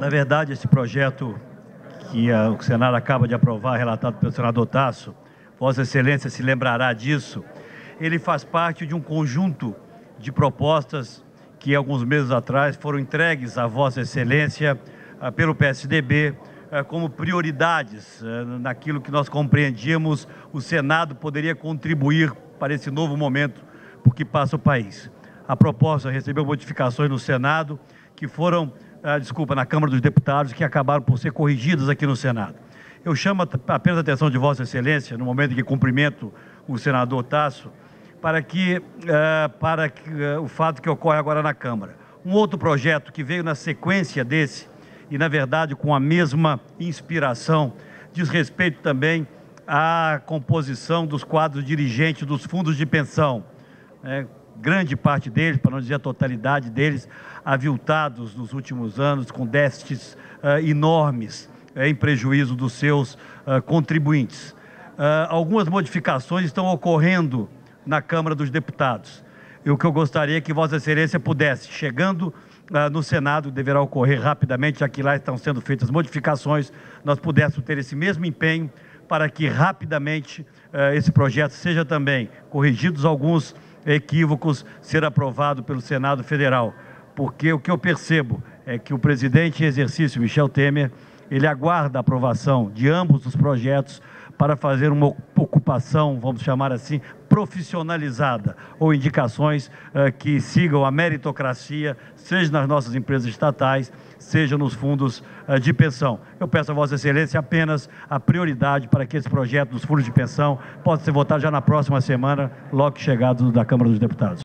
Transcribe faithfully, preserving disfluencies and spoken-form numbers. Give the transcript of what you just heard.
Na verdade, esse projeto que a, o Senado acaba de aprovar, relatado pelo senador Tasso, Vossa Excelência se lembrará disso, ele faz parte de um conjunto de propostas que, alguns meses atrás, foram entregues à Vossa Excelência ah, pelo P S D B ah, como prioridades ah, naquilo que nós compreendíamos o Senado poderia contribuir para esse novo momento por que passa o país. A proposta recebeu modificações no Senado que foram, ah, desculpa, na Câmara dos Deputados, que acabaram por ser corrigidas aqui no Senado. Eu chamo apenas a atenção de Vossa Excelência, no momento em que cumprimento o senador Tasso, para, que, uh, para que, uh, o fato que ocorre agora na Câmara. Um outro projeto que veio na sequência desse, e na verdade com a mesma inspiração, diz respeito também à composição dos quadros dirigentes dos fundos de pensão. É, grande parte deles, para não dizer a totalidade deles, aviltados nos últimos anos, com déficits uh, enormes, uh, em prejuízo dos seus uh, contribuintes. Uh, algumas modificações estão ocorrendo na Câmara dos Deputados. E o que eu gostaria é que Vossa Excelência pudesse, chegando uh, no Senado, deverá ocorrer rapidamente, já que lá estão sendo feitas modificações, nós pudéssemos ter esse mesmo empenho para que rapidamente uh, esse projeto seja também corrigidos alguns equívocos, ser aprovado pelo Senado Federal. Porque o que eu percebo é que o presidente em exercício, Michel Temer, ele aguarda a aprovação de ambos os projetos para fazer uma ocupação, vamos chamar assim, profissionalizada, ou indicações uh, que sigam a meritocracia, seja nas nossas empresas estatais, seja nos fundos uh, de pensão. Eu peço a Vossa Excelência apenas a prioridade para que esse projeto dos fundos de pensão possa ser votado já na próxima semana, logo que chegado da Câmara dos Deputados.